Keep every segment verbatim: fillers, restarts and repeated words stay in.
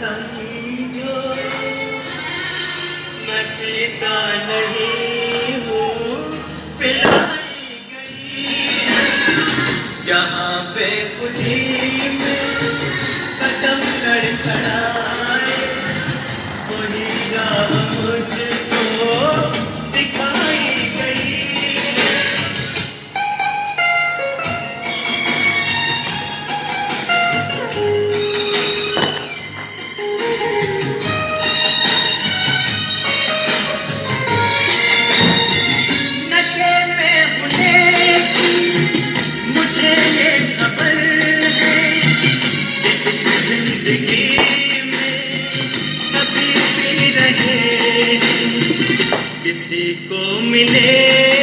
समझो मैं पीता नहीं हूँ, पिलाई गई जहाँ पे खुदी में कदम लड़खड़ाए, वही राह मुझको दिखाई गई। किसी को मिले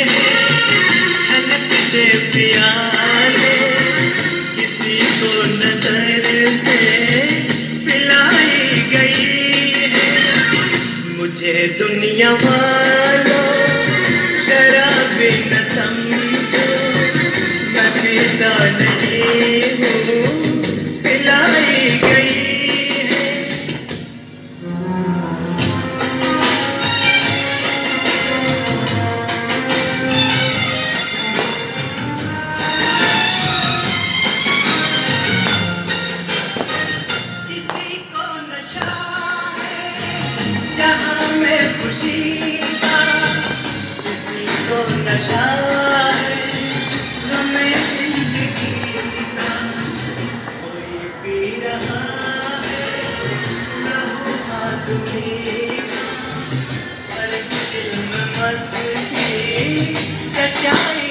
झलक से प्याले, किसी को नजर से पिलाई गई है। मुझे दुनिया वालों जरा भी न समझो, मैं पीता नहीं हूँ, पिलाई गई। नशा है हमें जिंदगी का, कोई पी रहा है लहू आदमी का, हर दिल में मस्ती रचाई